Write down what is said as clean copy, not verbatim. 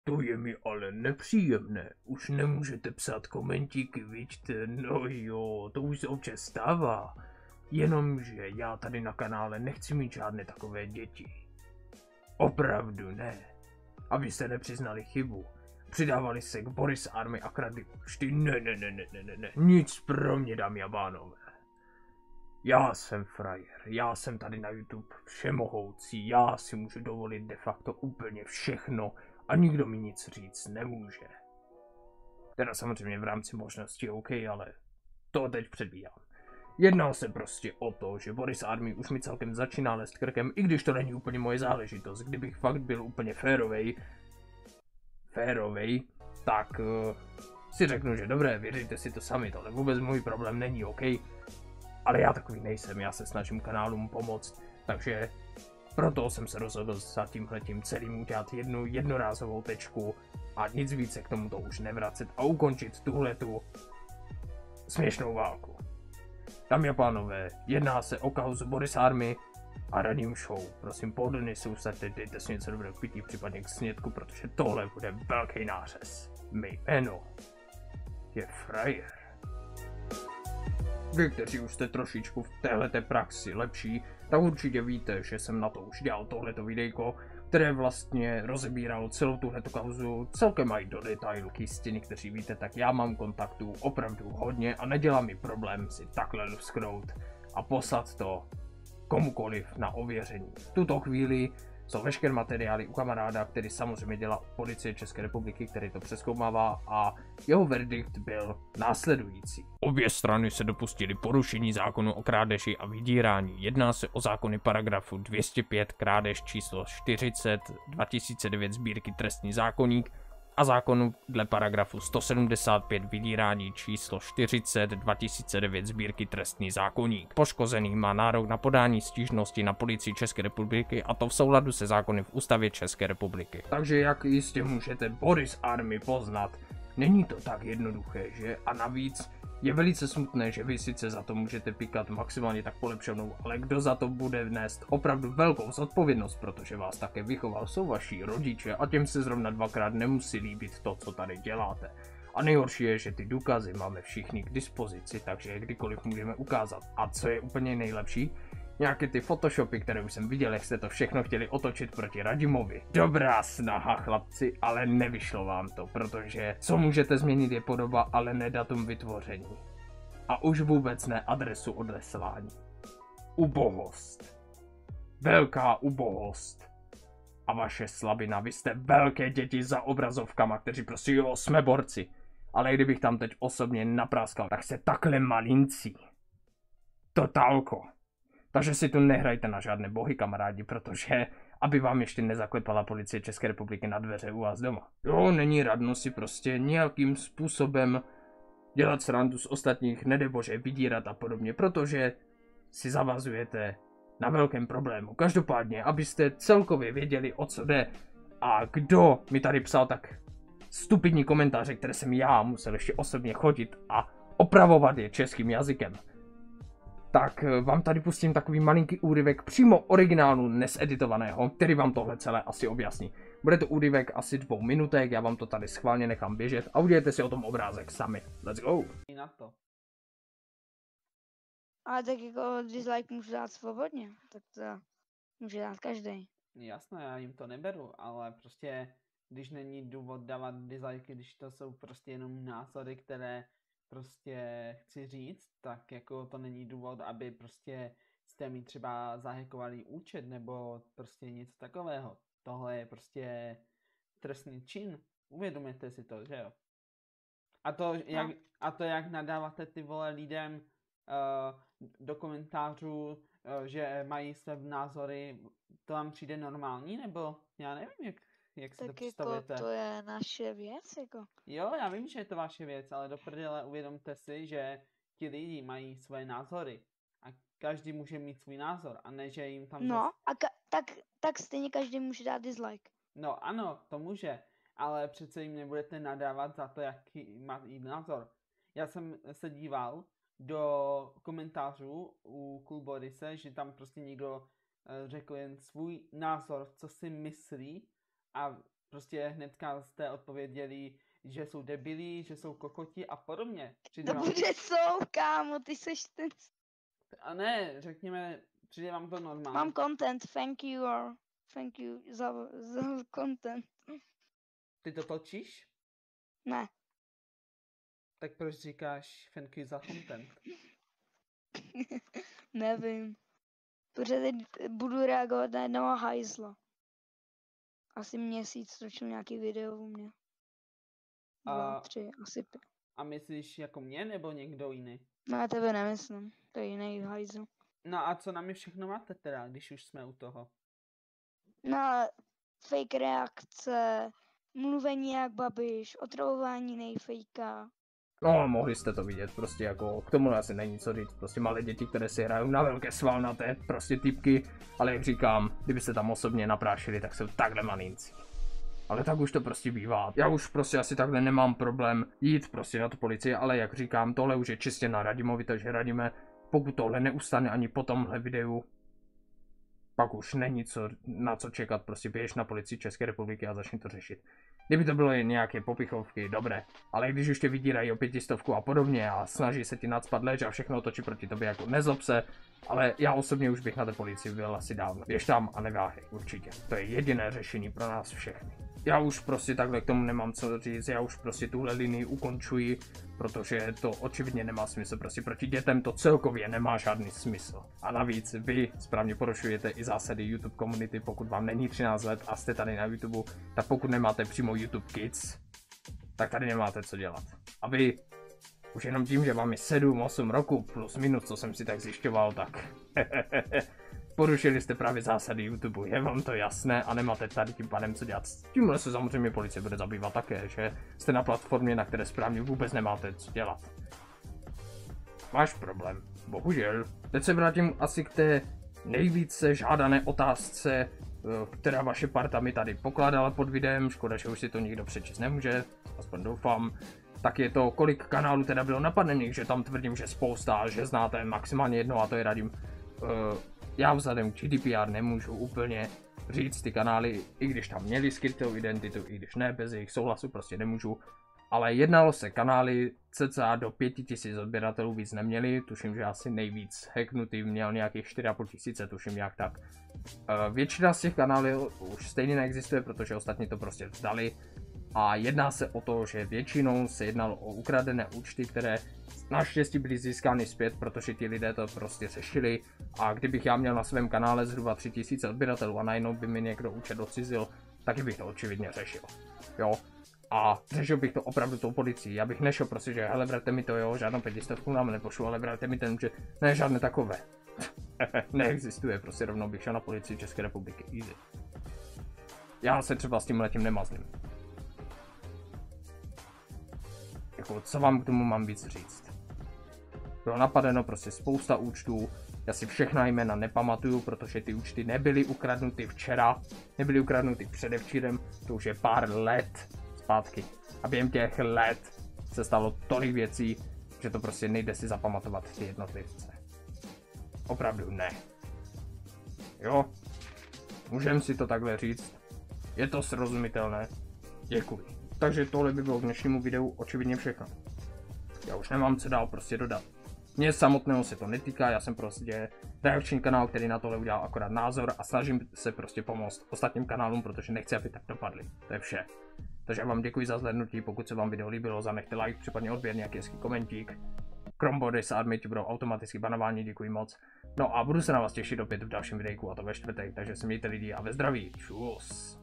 To je mi ale nepříjemné. Už nemůžete psát komentíky, vidíte? No jo, to už se občas stává. Jenomže já tady na kanále nechci mít žádné takové děti. Opravdu ne. Abyste nepřiznali chybu. Přidávali se k Boris Army a kradli účty. Ne. Nic pro mě, dámy a pánové. Já jsem frajer, já jsem tady na YouTube všemohoucí, já si můžu dovolit de facto úplně všechno a nikdo mi nic říct nemůže. Teda samozřejmě v rámci možností OK, ale to teď předbíhám. Jedná se prostě o to, že Boris Army už mi celkem začíná lézt krkem, i když to není úplně moje záležitost. Kdybych fakt byl úplně férovej, tak si řeknu, že dobré, věříte si to sami, tohle vůbec můj problém není, OK? Ale já takový nejsem, já se snažím kanálům pomoct, takže proto jsem se rozhodl za tímhletím celým udělat jednu jednorázovou tečku a nic více k tomuto už nevracet a ukončit tuhletu směšnou válku. Dámy a pánové, jedná se o kauzu Boris Army a Radium Show. Prosím, pohodlně se usaďte, dejte si něco dobrého k pití, případně k snědku, protože tohle bude velký nářez. Mé jméno je Frajer. Vy, kteří už jste trošičku v téhleté praxi lepší, tak určitě víte, že jsem na to už dělal tohleto videjko, které vlastně rozebíralo celou tuhletu kauzu celkem aj do detailu. K jistiny, kteří víte, tak já mám kontaktů opravdu hodně a nedělá mi problém si takhle lusknout a poslat to komukoliv na ověření. V tuto chvíli jsou veškeré materiály u kamaráda, který samozřejmě dělá Policie České republiky, který to přezkoumává a jeho verdikt byl následující. Obě strany se dopustily porušení zákonu o krádeži a vydírání. Jedná se o zákony paragrafu 205 krádež číslo 40 2009 sbírky trestní zákoník a zákonu dle paragrafu 175 vydírání číslo 40 2009 sbírky trestní zákoník. Poškozený má nárok na podání stížnosti na Policii České republiky a to v souladu se zákony v Ústavě České republiky. Takže jak jistě můžete Boris Army poznat, není to tak jednoduché, že? A navíc je velice smutné, že vy sice za to můžete pikat maximálně tak polepšenou, ale kdo za to bude nést opravdu velkou zodpovědnost, protože vás také vychoval, jsou vaši rodiče a těm se zrovna dvakrát nemusí líbit to, co tady děláte. A nejhorší je, že ty důkazy máme všichni k dispozici, takže je kdykoliv můžeme ukázat. A co je úplně nejlepší? Nějaké ty photoshopy, které už jsem viděl, jak jste to všechno chtěli otočit proti Radimovi. Dobrá snaha, chlapci, ale nevyšlo vám to, protože co můžete změnit je podoba, ale ne datum vytvoření. A už vůbec ne adresu odeslání. Ubohost. Velká ubohost. A vaše slabina, vy jste velké děti za obrazovkama, kteří prostě jo, jsme borci. Ale kdybych tam teď osobně napráskal, tak jste takhle malincí. Totálko. Takže si tu nehrajte na žádné bohy, kamarádi, protože aby vám ještě nezaklepala Policie České republiky na dveře u vás doma. Jo, není radno si prostě nějakým způsobem dělat srandu z ostatních, nedebože vydírat a podobně, protože si zavazujete na velkém problému. Každopádně, abyste celkově věděli, o co jde a kdo mi tady psal tak stupidní komentáře, které jsem já musel ještě osobně chodit a opravovat je českým jazykem, tak vám tady pustím takový malinký úryvek přímo originálu neseditovaného, který vám tohle celé asi objasní. Bude to úryvek asi 2 minutek, já vám to tady schválně nechám běžet a udělejte si o tom obrázek sami. Let's go! Na to. Ale tak jako dislike můžu dát svobodně, tak to může dát každý. Jasné, já jim to neberu, ale prostě, když není důvod dávat dislike, když to jsou prostě jenom názory, které prostě chci říct, tak jako to není důvod, aby prostě jste mi třeba zahackovali účet nebo prostě něco takového. Tohle je prostě trestný čin. Uvědomujete si to, že jo? A to, jak nadáváte ty vole lidem do komentářů, že mají své názory, to vám přijde normální, nebo já nevím, jak si to představujete. Tak jako to je naše věc, jako. Jo, já vím, že je to vaše věc, ale do prdele uvědomte si, že ti lidi mají své názory a každý může mít svůj názor a ne, že jim tam... No, tak stejně každý může dát dislike. No ano, to může, ale přece jim nebudete nadávat za to, jaký má jí názor. Já jsem se díval do komentářů u Cool Borise, že tam prostě někdo řekl jen svůj názor, co si myslí a prostě hnedka jste odpověděli, že jsou debilí, že jsou kokoti a podobně. To bude jsou, kámo, ty seš ten... A ne, řekněme, přijde vám to normálně. Mám content, thank you za content. Ty to točíš? Ne. Tak proč říkáš thank you za content? Nevím. Protože teď budu reagovat na jednoho hajzla. Asi měsíc točil nějaký video u mě. 2, 3, asi 5. A myslíš jako mě nebo někdo jiný? No já tebe nemyslím, to je jiný hajzl. No a co na mě všechno máte teda, když už jsme u toho? No, fake reakce, mluvení jak Babiš, otravování nejfejka. No, mohli jste to vidět, prostě jako, k tomu asi není co říct, prostě malé děti, které si hrajou na velké svalnaté, prostě typky, ale jak říkám, kdybyste tam osobně naprášili, tak jsou takhle malinci. Ale tak už to prostě bývá. Já už prostě asi takhle nemám problém jít prostě na tu policii, ale jak říkám, tohle už je čistě na Radimovi, takže Radime, pokud tohle neustane ani po tomhle videu, pak už není na co čekat, prostě běž na policii České republiky a začni to řešit. Kdyby to bylo jen nějaké popichovky, dobré, ale když už tě vydírají o 500 a podobně a snaží se ti nacpat leč a všechno otočí proti tobě, jako nezlob se, ale já osobně už bych na té policii byl asi dávno. Běž tam a neváhej, určitě. To je jediné řešení pro nás všechny. Já už prostě takhle k tomu nemám co říct, já už prostě tuhle linii ukončuji, protože to očividně nemá smysl, prostě proti dětem to celkově nemá žádný smysl. A navíc vy správně porušujete i zásady YouTube komunity, pokud vám není 13 let a jste tady na YouTube, tak pokud nemáte přímo YouTube Kids, tak tady nemáte co dělat. A vy, už jenom tím, že vám je 7-8 roku plus minus, co jsem si tak zjišťoval, tak porušili jste právě zásady YouTube, je vám to jasné a nemáte tady tím pádem co dělat. S tímhle se samozřejmě policie bude zabývat také, že jste na platformě, na které správně vůbec nemáte co dělat. Máš problém, bohužel. Teď se vrátím asi k té nejvíce žádané otázce, která vaše parta mi tady pokládala pod videem, škoda, že už si to nikdo přečíst nemůže, aspoň doufám. Tak je to, kolik kanálů teda bylo napadených, že tam tvrdím, že spousta, že znáte maximálně jedno a to je Radim. Já vzhledem k GDPR nemůžu úplně říct ty kanály, i když tam měli skrytou identitu, i když ne, bez jejich souhlasu prostě nemůžu. Ale jednalo se kanály cca do 5000 odběratelů, víc neměli, tuším, že asi nejvíc hacknutý měl nějakých 4500, tuším nějak tak. Většina z těch kanálů už stejně neexistuje, protože ostatní to prostě vzdali. A jedná se o to, že většinou se jednalo o ukradené účty, které naštěstí byly získány zpět, protože ti lidé to prostě řešili. A kdybych já měl na svém kanále zhruba 3000 odběratelů a najednou by mi někdo účet odcizil, taky bych to očividně řešil. Jo. A řešil bych to opravdu tou policií. Já bych nešel prostě, že hele, vrate mi to, jo, žádnou 500 nám nepošlu, ale vrate mi ten účet. Ne, žádné takové. Neexistuje, prostě rovnou bych šel na policii České republiky. Easy. Já se třeba s tím letím nemazním. Jako, co vám k tomu mám víc říct? Bylo napadeno prostě spousta účtů, já si všechna jména nepamatuju, protože ty účty nebyly ukradnuty včera, nebyly ukradnuty předevčírem, to už je pár let zpátky. A během těch let se stalo tolik věcí, že to prostě nejde si zapamatovat ty jednotlivce. Opravdu ne. Jo? Můžeme si to takhle říct. Je to srozumitelné. Děkuji. Takže tohle by bylo k dnešnímu videu očividně všechno. Já už nemám co dál prostě dodat. Mně samotného se to netýká, já jsem prostě reakční kanál, který na tohle udělal akorát názor a snažím se prostě pomoct ostatním kanálům, protože nechci, aby tak dopadli. To je vše. Takže já vám děkuji za zhlédnutí, pokud se vám video líbilo, zanechte like, případně odběr, nějaký hezký komentík. Krombody a admiti budou automaticky banováni, děkuji moc. No a budu se na vás těšit opět v dalším videjku, a to ve čtvrtek, takže se mějte lidi a ve zdraví. Čus.